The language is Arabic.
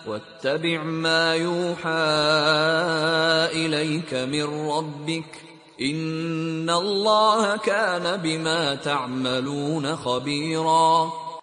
واتبع ما يوحى إليك من ربك إن الله كان بما تعملون خبيرا.